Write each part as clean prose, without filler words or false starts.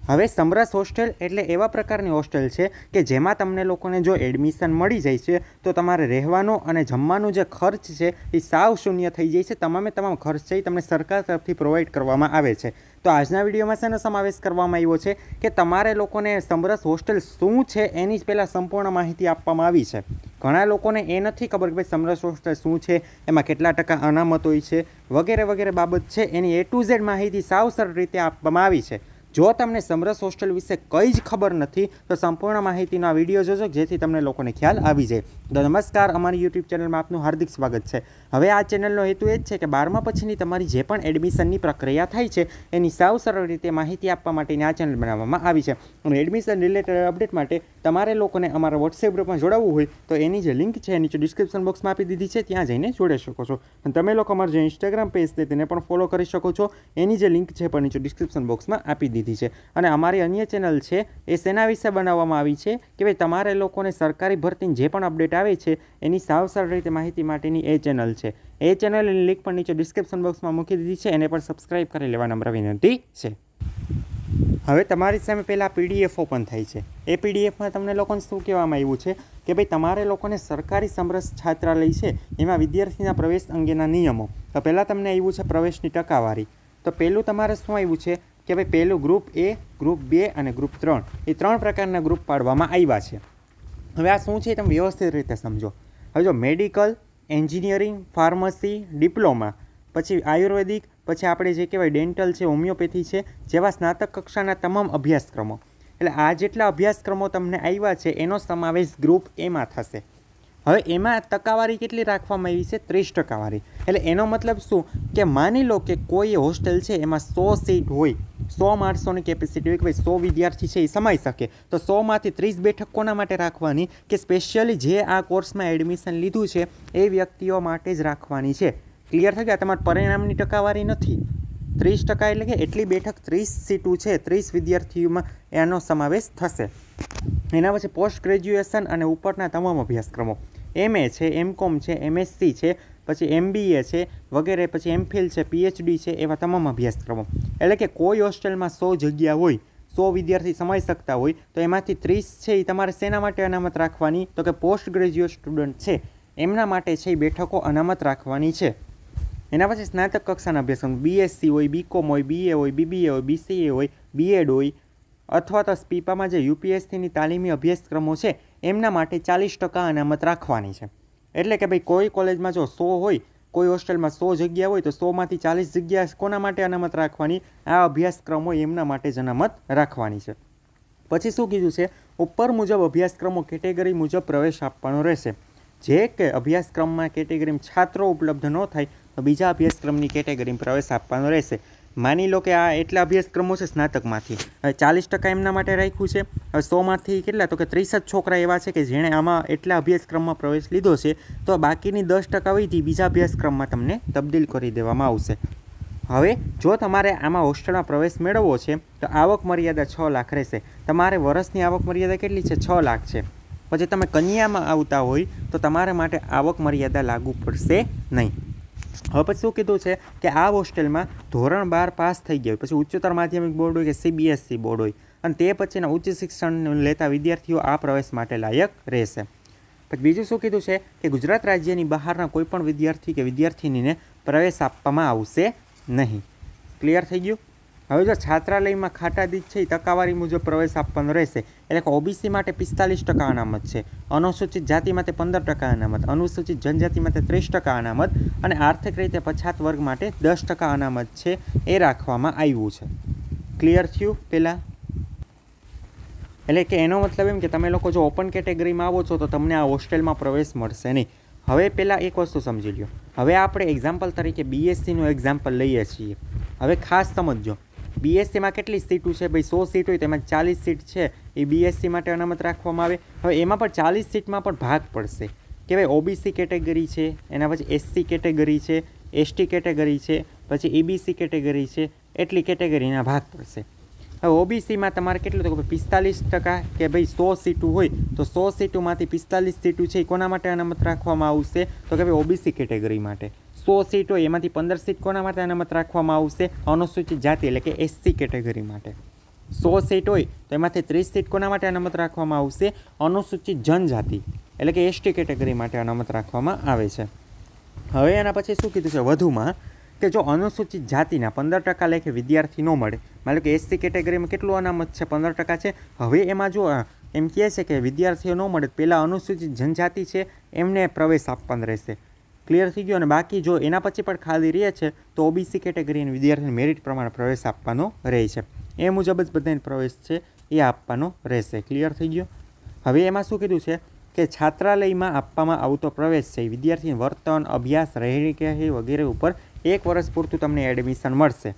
હવે સમરસ હોસ્ટેલ એટલે એવા પ્રકારની હોસ્ટેલ છે કે જેમાં તમને લોકોને જો એડમિશન મળી જાય છે તો તમારે રહેવાનો અને જમવાનું જે ખર્ચ છે એ સાવ શૂન્ય થઈ જાય છે. તમામ ખર્ચ છે એ તમને સરકાર તરફથી પ્રોવાઈડ કરવામાં આવે છે. તો આજના વિડીયોમાં શેનો સમાવેશ કરવામાં આવ્યો છે કે તમારે લોકોને સમરસ હોસ્ટેલ શું છે એની જ પહેલાં સંપૂર્ણ માહિતી આપવામાં આવી છે. ઘણા લોકોને એ નથી ખબર કે ભાઈ સમરસ હોસ્ટેલ શું છે, એમાં કેટલા ટકા અનામત હોય છે, વગેરે વગેરે બાબત છે એની A to Z માહિતી સાવ સરળ રીતે આપવામાં આવી છે. જો તમને સમરસ હોસ્ટેલ વિશે કંઈ જ ખબર નથી તો સંપૂર્ણ માહિતીનો આ વિડીયો જોજો જેથી તમને લોકોને ખ્યાલ આવી જાય. તો નમસ્કાર, અમારી યુટ્યુબ ચેનલમાં આપનું હાર્દિક સ્વાગત છે. હવે આ ચેનલનો હેતુ એ જ છે કે 12મા પછીની તમારી જે પણ એડમિશનની પ્રક્રિયા થાય છે એની સાવ સરળ રીતે માહિતી આપવા માટેની આ ચેનલ બનાવવામાં આવી છે. અને એડમિશન રિલેટેડ અપડેટ માટે તમારે લોકોને અમારા વોટ્સએપ ગ્રુપમાં જોડાવવું હોય તો એની જે લિંક છે નીચે ડિસ્ક્રિપ્શન બોક્સમાં આપી દીધી છે, ત્યાં જઈને જોડાઈ શકો છો. અને તમે લોકો અમારું જે ઇન્સ્ટાગ્રામ પેજ છે તેને પણ ફોલો કરી શકો છો. એની જે લિંક છે પણ નીચે ડિસ્ક્રિપ્શન બોક્સમાં આપી દીધી છે. અને અમારી અન્ય ચેનલ છે એ શેના વિશે બનાવવામાં આવી છે કે ભાઈ તમારે લોકોને સરકારી ભરતીની જે પણ અપડેટ આવે છે એની સાવ સરળ રીતે માહિતી માટેની એ ચેનલ છે. એ ચેનલની લિંક પણ નીચે ડિસ્ક્રિપ્શન બોક્સમાં મૂકી દીધી છે, એને પણ સબસ્ક્રાઈબ કરી લેવા નમ્ર વિનંતી છે. હવે તમારી સામે પહેલાં PDF ઓપન થાય છે. એ PDFમાં તમને લોકોને શું કહેવામાં આવ્યું છે કે ભાઈ તમારે લોકોને સરકારી સમરસ છાત્રાલય છે એમાં વિદ્યાર્થીના પ્રવેશ અંગેના નિયમો. તો પહેલાં તમને આવ્યું છે પ્રવેશની ટકાવારી. તો પહેલું તમારે શું આવ્યું છે કે ભાઈ પહેલું ગ્રુપ A, ગ્રુપ 2 અને ગ્રુપ 3 એ 3 પ્રકારના ગ્રુપ પાડવામાં આવ્યા છે. હવે આ શું છે તમે વ્યવસ્થિત રીતે સમજો. હવે જો મેડિકલ, એન્જિનિયરિંગ, ફાર્મસી, ડિપ્લોમા, પછી આયુર્વેદિક, પછી આપણે જે કહેવાય ડેન્ટલ છે, હોમિયોપેથી છે, જેવા સ્નાતક કક્ષાના તમામ અભ્યાસક્રમો, એટલે આ જેટલા અભ્યાસક્રમો તમને આવ્યા છે એનો સમાવેશ ગ્રુપ Aમાં થશે. હવે એમાં ટકાવારી કેટલી રાખવામાં આવી છે? 30%. એટલે એનો મતલબ શું કે માની લો કે કોઈ હોસ્ટેલ છે એમાં 100 સીટ હોય, 100 માણસોની કેપેસિટી હોય કે ભાઈ 100 વિદ્યાર્થી છે એ સમાઈ શકે, તો 100માંથી 30 બેઠક કોના માટે રાખવાની કે સ્પેશિયલી જે આ કોર્સમાં એડમિશન લીધું છે એ વ્યક્તિઓ માટે જ રાખવાની છે. ક્લિયર થઈ ગયા? તમારા પરિણામની ટકાવારી નથી. 30% એટલે કે એટલી બેઠક 30 સીટું છે, 30 વિદ્યાર્થીઓમાં એનો સમાવેશ થશે. એના પછી પોસ્ટ ગ્રેજ્યુએશન અને ઉપરના તમામ અભ્યાસક્રમો, MA છે, MCOM છે, MSc છે, પછી MBA છે વગેરે, પછી MPhil છે, PhD છે, એવા તમામ અભ્યાસક્રમો. એટલે કે કોઈ હોસ્ટેલમાં 100 જગ્યા હોય, 100 વિદ્યાર્થી સમાઈ શકતા હોય તો એમાંથી 30 છે એ તમારે શેના માટે અનામત રાખવાની? તો કે પોસ્ટ ગ્રેજ્યુએટ સ્ટુડન્ટ છે એમના માટે છે એ બેઠકો અનામત રાખવાની છે. એના પછી સ્નાતક કક્ષાના અભ્યાસક્રમ BSc હોય, BCom હોય, BA હોય, BBA હોય, BCA હોય, BEd હોય, અથવા તો સ્પીપામાં જે UPSCની તાલીમી અભ્યાસક્રમો છે એમના માટે 40% અનામત રાખવાની છે. એટલે કે ભાઈ કોઈ કોલેજમાં જો 100 હોય, કોઈ હોસ્ટેલમાં 100 જગ્યા હોય તો 100માંથી 40 જગ્યા કોના માટે અનામત રાખવાની? આ અભ્યાસક્રમો એમના માટે જ અનામત રાખવાની છે. પછી શું કીધું છે? ઉપર મુજબ અભ્યાસક્રમો કેટેગરી મુજબ પ્રવેશ આપવાનો રહેશે. જે કે અભ્યાસક્રમમાં કેટેગરીમાં છાત્રો ઉપલબ્ધ ન થાય તો બીજા અભ્યાસક્રમની કેટેગરીમાં પ્રવેશ આપવાનો રહેશે. માની લો કે આ એટલા અભ્યાસક્રમો છે સ્નાતકમાંથી, હવે 40% એમના માટે રાખ્યું છે. હવે 100માંથી કેટલા? તો કે 30 જ છોકરા એવા છે કે જેણે આમાં એટલા અભ્યાસક્રમમાં પ્રવેશ લીધો છે, તો બાકીની 10% વહીથી બીજા અભ્યાસક્રમમાં તમને તબદીલ કરી દેવામાં આવશે. હવે જો તમારે આમાં હોસ્ટેલમાં પ્રવેશ મેળવવો છે તો આવક મર્યાદા 6 લાખ રહેશે. તમારે વર્ષની આવક મર્યાદા કેટલી છે? 6 લાખ છે. પછી તમે કન્યામાં આવતા હોય તો તમારા માટે આવક મર્યાદા લાગુ પડશે નહીં. હવે પછી શું કીધું છે કે આ હોસ્ટેલમાં ધોરણ 12 પાસ થઈ ગયા હોય, પછી ઉચ્ચતર માધ્યમિક બોર્ડ હોય કે CBSE બોર્ડ હોય, અને તે પછીના ઉચ્ચ શિક્ષણ લેતા વિદ્યાર્થીઓ આ પ્રવેશ માટે લાયક રહેશે. પછી બીજું શું કીધું છે કે ગુજરાત રાજ્યની બહારના કોઈ પણ વિદ્યાર્થી કે વિદ્યાર્થીનીને પ્રવેશ આપવામાં આવશે નહીં. ક્લિયર થઈ ગયું? હવે જો છાત્રાલયમાં ખાતાદીઠ છે એ ટકાવારી મુજબ પ્રવેશ આપવાનો રહેશે. એટલે કે OBC માટે 45% અનામત છે, અનુસૂચિત જાતિ માટે 15% અનામત, અનુસૂચિત જનજાતિ માટે 30% અનામત અને આર્થિક રીતે પછાત વર્ગ માટે 10% અનામત છે એ રાખવામાં આવ્યું છે. ક્લિયર થયું? પહેલાં એટલે કે એનો મતલબ એમ કે તમે લોકો જો ઓપન કેટેગરીમાં આવો છો તો તમને આ હોસ્ટેલમાં પ્રવેશ મળશે નહીં. હવે પહેલાં એક વસ્તુ સમજી લ્યો. હવે આપણે એક્ઝામ્પલ તરીકે BScનું એક્ઝામ્પલ લઈએ છીએ. હવે ખાસ સમજજો, BScમાં કેટલી સીટો છે? ભાઈ 100 સીટ હોય તેમાં 40 સીટ છે એ BSc માટે અનામત રાખવામાં આવે. હવે એમાં પણ 40 સીટમાં પણ ભાગ પડશે કે ભાઈ OBC કેટેગરી છે, એના પછી SC કેટેગરી છે, ST કેટેગરી છે, પછી EBC કેટેગરી છે, એટલી કેટેગરીના ભાગ પડશે. હવે OBCમાં તમારે કેટલું તો 45% કે ભાઈ 100 સીટો હોય તો 100 સીટોમાંથી 45 સીટો છે એ કોના માટે અનામત રાખવામાં આવશે? તો કે ભાઈ OBC કેટેગરી માટે. 100 સીટ હોય એમાંથી 15 સીટ કોના માટે અનામત રાખવામાં આવશે? અનુસૂચિત જાતિ એટલે કે SC કેટેગરી માટે. 100 સીટ હોય તો એમાંથી 30 સીટ કોના માટે અનામત રાખવામાં આવશે? અનુસૂચિત જનજાતિ એટલે કે એસટી કેટેગરી માટે અનામત રાખવામાં આવે છે. હવે એના પછી શું કીધું છે વધુમાં કે જો અનુસૂચિત જાતિના 15% લેખે વિદ્યાર્થી ન મળે, માનો કે એસસી કેટેગરીમાં કેટલું અનામત છે? 15% છે. હવે એમાં જો એમ કહે છે કે વિદ્યાર્થીઓ ન મળે, પહેલાં અનુસૂચિત જનજાતિ છે એમને પ્રવેશ આપવાનો રહેશે. ક્લિયર થઈ ગયું? અને બાકી જો એના પછી પણ ખાલી રહે છે તો ઓબીસી કેટેગરીના વિદ્યાર્થીને મેરિટ પ્રમાણે પ્રવેશ આપવાનો રહે છે. એ મુજબ જ બધાને પ્રવેશ છે એ આપવાનો રહેશે. ક્લિયર થઈ ગયો? હવે એમાં શું કીધું છે કે છાત્રાલયમાં આપવામાં આવતો પ્રવેશ છે વિદ્યાર્થીને વર્તન, અભ્યાસ, રહેણી વગેરે ઉપર 1 વર્ષ પૂરતું તમને એડમિશન મળશે.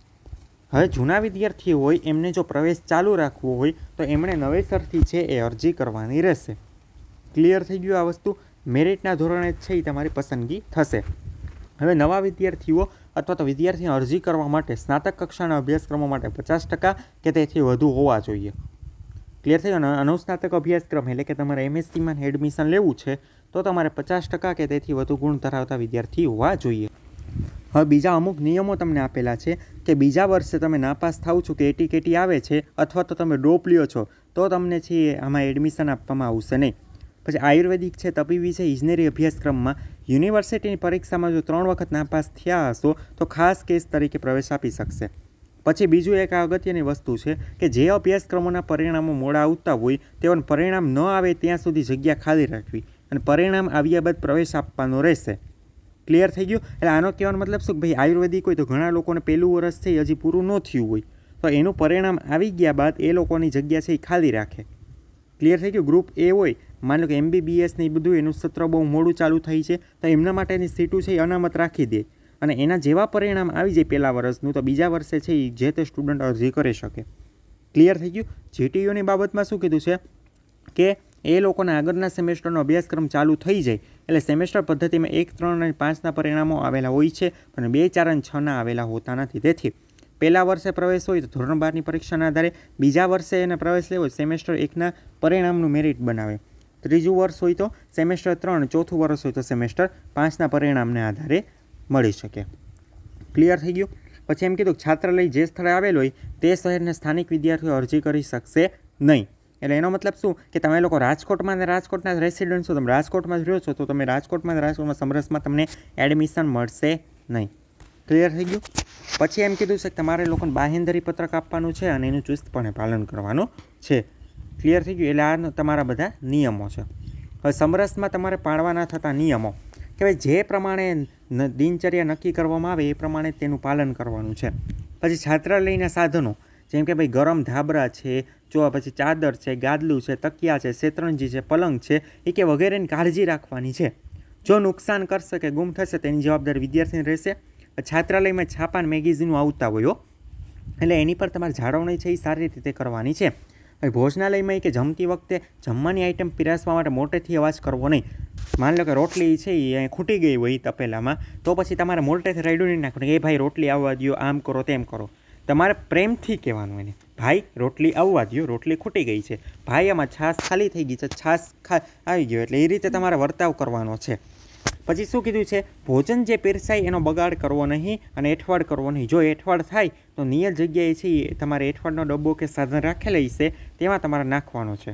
હવે જૂના વિદ્યાર્થીઓ હોય એમને જો પ્રવેશ ચાલુ રાખવો હોય તો એમણે નવેસરથી છે એ અરજી કરવાની રહેશે. ક્લિયર થઈ ગયું? આ વસ્તુ મેરિટના ધોરણે છે એ તમારી પસંદગી થશે. હવે નવા વિદ્યાર્થીઓ અથવા તો વિદ્યાર્થીને અરજી કરવા માટે સ્નાતક કક્ષાના અભ્યાસક્રમો માટે 50% કે તેથી વધુ હોવા જોઈએ. ક્લિયર થઈ ગયું? અનુસ્નાતક અભ્યાસક્રમ એટલે કે તમારે એમએસસીમાં એડમિશન લેવું છે તો તમારે 50% કે તેથી વધુ ગુણ ધરાવતા વિદ્યાર્થી હોવા જોઈએ. હવે બીજા અમુક નિયમો તમને આપેલા છે કે બીજા વર્ષે તમે નાપાસ થાવ છો કે એટીકેટી આવે છે અથવા તો તમે ડ્રોપ લ્યો છો તો તમને છે આમાં એડમિશન આપવામાં આવશે નહીં. પછી આયુર્વેદિક છે, તબીબી છે, ઇજનેરી અભ્યાસક્રમમાં યુનિવર્સિટીની પરીક્ષામાં જો 3 વખત નાપાસ થયા હશો તો ખાસ કેસ તરીકે પ્રવેશ આપી શકશે. પછી બીજું એક અગત્યની વસ્તુ છે કે જે અભ્યાસક્રમોના પરિણામો મોડા આવતા હોય તેઓને પરિણામ ન આવે ત્યાં સુધી જગ્યા ખાલી રાખવી અને પરિણામ આવ્યા બાદ પ્રવેશ આપવાનો રહેશે. ક્લિયર થઈ ગયું? એટલે આનો કહેવાનો મતલબ શું કે ભાઈ આયુર્વેદિક હોય તો ઘણા લોકોને પહેલું વર્ષ છે હજી પૂરું ન થયું હોય તો એનું પરિણામ આવી ગયા બાદ એ લોકોની જગ્યા છે એ ખાલી રાખે. ક્લિયર થઈ ગયું? ગ્રુપ એ હોય, માની લો કે MBBS ને એ બધું એનું સત્ર બહુ મોડું ચાલુ થઈ છે તો એમના માટેની સીટું છે એ અનામત રાખી દે અને એના જેવા પરિણામ આવી જાય પહેલા વર્ષનું તો બીજા વર્ષે છે એ જે તે સ્ટુડન્ટ અરજી કરી શકે. ક્લિયર થઈ ગયું? જીટીયુની બાબતમાં શું કીધું છે કે એ લોકોના આગળના સેમેસ્ટરનો અભ્યાસક્રમ ચાલુ થઈ જાય એટલે સેમેસ્ટર પદ્ધતિમાં 1, 3 અને 5ના પરિણામો આવેલા હોય છે અને 2, 4 અને 6ના આવેલા હોતા નથી. તેથી પહેલા વર્ષે પ્રવેશ હોય તો ધોરણ 12ની પરીક્ષાના આધારે, બીજા વર્ષે એને પ્રવેશ લેવો સેમેસ્ટર 1ના પરિણામનું મેરિટ બનાવે, ત્રીજું વર્ષ હોય તો સેમેસ્ટર 3, ચોથું વર્ષ હોય તો સેમેસ્ટર 5ના પરિણામને આધારે મળી શકે. ક્લિયર થઈ ગયું? પછી એમ કીધું છાત્રાલય જે સ્થળે આવેલ હોય તે શહેરના સ્થાનિક વિદ્યાર્થીઓ અરજી કરી શકશે નહીં. એટલે એનો મતલબ શું કે તમે લોકો રાજકોટમાં ને રાજકોટના રેસિડન્ટ છો, તમે રાજકોટમાં જ રહ્યો છો તો તમે રાજકોટમાં સમરસમાં તમને એડમિશન મળશે નહીં. ક્લિયર થઈ ગયું? પછી એમ કીધું છે કે તમારે લોકોને બાહેંધરી પત્રક આપવાનું છે અને એનું ચુસ્તપણે પાલન કરવાનું છે. ક્લિયર થઈ ગયું? એટલે આ તમારા બધા નિયમો છે. હવે સમરસમાં તમારે પાળવાના થતા નિયમો કે ભાઈ જે પ્રમાણે દિનચર્યા નક્કી કરવામાં આવે એ પ્રમાણે તેનું પાલન કરવાનું છે. પછી છાત્રાલયના સાધનો જેમ કે ભાઈ ગરમ ધાબળા છે, પછી ચાદર છે, ગાદલું છે, તકિયા છે, શેતરંજી છે, પલંગ છે એ કે વગેરેની કાળજી રાખવાની છે. જો નુકસાન કરશે કે ગુમ થશે તેની જવાબદારી વિદ્યાર્થીને રહેશે. છાત્રાલયમાં છાપા મેગેઝિનો આવતા હોય એટલે એની પર તમારે જાળવણી છે એ સારી રીતે કરવાની છે. ભોજનાલયમાં કે જમતી વખતે જમવાની આઈટમ પીરસવા માટે મોટેથી અવાજ કરવો નહીં. માની લો કે રોટલી છે એ ખૂટી ગઈ હોય તપેલામાં તો પછી તમારે મોટેથી રાયડું નહીં નાખવાનું કે ભાઈ રોટલી આવવા દો, આમ કરો તેમ કરો. તમારે પ્રેમથી કહેવાનું એને, ભાઈ રોટલી આવવા દો, રોટલી ખૂટી ગઈ છે, ભાઈ આમાં છાશ ખાલી થઈ ગઈ છે, છાશ આવી ગયો, એટલે એ રીતે તમારે વર્તાવ કરવાનો છે. પછી શું કીધું છે? ભોજન જે પીરસાય એનો બગાડ કરવો નહીં અને એઠવાડ કરવો નહીં. જો એઠવાડ થાય તો નિયત જગ્યાએ છે એ તમારે એઠવાડનો ડબ્બો કે સાધન રાખેલી છે તેમાં તમારે નાખવાનો છે.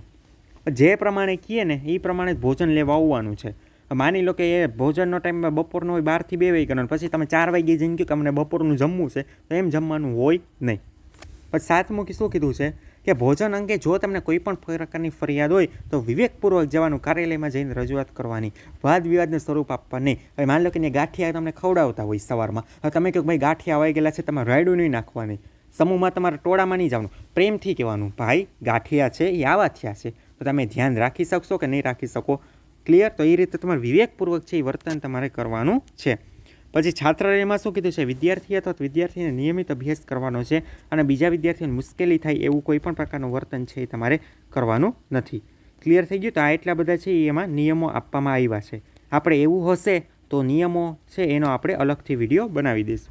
જે પ્રમાણે કહીએ ને એ પ્રમાણે જ ભોજન લેવા આવવાનું છે. માની લો કે એ ભોજનનો ટાઈમ બપોરનો હોય 12 થી 2 વાગ્યાનો, પછી તમે 4 વાગ્યે જઈને કહો કે અમને બપોરનું જમવું છે તો એમ જમવાનું હોય નહીં. પછી 7મું શું કીધું છે કે ભોજન અંગે જો તમને કોઈ પણ પ્રકારની ફરિયાદ હોય તો વિવેકપૂર્વક જવાનું, કાર્યાલયમાં જઈને રજૂઆત કરવાની, વાદ વિવાદને સ્વરૂપ આપવા નહીં. હવે માની લો કે ગાંઠિયા તમને ખવડાવતા હોય સવારમાં, હવે તમે કહો ભાઈ ગાંઠિયા આવી ગયેલા છે, તમારે રાયડું નહીં નાખવાની, સમૂહમાં તમારે ટોળામાં નહીં જવાનું, પ્રેમથી કહેવાનું ભાઈ ગાંઠિયા છે એ આવા થયા છે તો તમે ધ્યાન રાખી શકશો કે નહીં રાખી શકો. ક્લિયર? તો એ રીતે તમારે વિવેકપૂર્વક છે એ વર્તન તમારે કરવાનું છે. પછી છાત્રાલયમાં શું કીધું છે? વિદ્યાર્થી અથવા વિદ્યાર્થીને નિયમિત અભ્યાસ કરવાનો છે અને બીજા વિદ્યાર્થીઓને મુશ્કેલી થાય એવું કોઈ પણ પ્રકારનું વર્તન છે એ તમારે કરવાનું નથી. ક્લિયર થઈ ગયું? તો આ એટલા બધા છે એમાં નિયમો આપવામાં આવ્યા છે. આપણે એવું હશે તો નિયમો છે એનો આપણે અલગથી વિડીયો બનાવી દઈશું.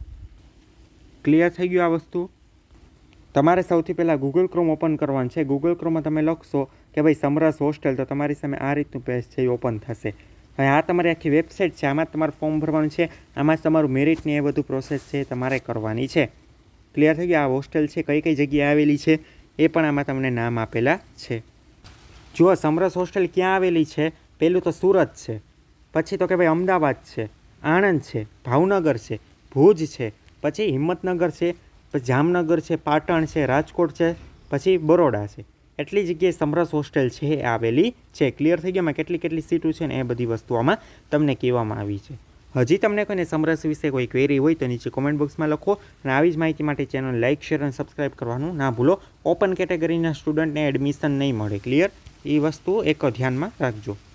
ક્લિયર થઈ ગયું આ વસ્તુ? તમારે સૌથી પહેલાં ગૂગલ ક્રોમ ઓપન કરવાનું છે. ગૂગલ ક્રોમમાં તમે લખશો કે ભાઈ સમરસ હોસ્ટેલ તો તમારી સામે આ રીતનું પેજ છે એ ઓપન થશે. હવે આ તમારી આખી વેબસાઇટ છે, આમાં તમારે ફોર્મ ભરવાનું છે, આમાં તમારું મેરિટની એ બધું પ્રોસેસ છે તમારે કરવાની છે. ક્લિયર થઈ ગયું? આ હોસ્ટેલ છે કઈ કઈ જગ્યાએ આવેલી છે એ પણ આમાં તમને નામ આપેલા છે. જુઓ સમરસ હોસ્ટેલ ક્યાં આવેલી છે. પહેલું તો સુરત છે, પછી તો કે ભાઈ અમદાવાદ છે, આણંદ છે, ભાવનગર છે, ભુજ છે, પછી હિંમતનગર છે, પછી જામનગર છે, પાટણ છે, રાજકોટ છે, પછી બરોડા છે. એટલી જગ્યાએ સમરસ હોસ્ટેલ છે એ આવેલી છે. ક્લિયર થઈ ગયામાં કેટલી સીટો છે ને એ બધી વસ્તુ આમાં તમને કહેવામાં આવી છે. હજી તમને કોઈને સમરસ વિશે કોઈ ક્વેરી હોય તો નીચે કોમેન્ટ બોક્સમાં લખો અને આવી જ માહિતી માટે ચેનલ લાઇક, શેર અને સબસ્ક્રાઈબ કરવાનું ના ભૂલો. ઓપન કેટેગરીના સ્ટુડન્ટને એડમિશન નહીં મળે. ક્લિયર? એ વસ્તુ એક ધ્યાનમાં રાખજો.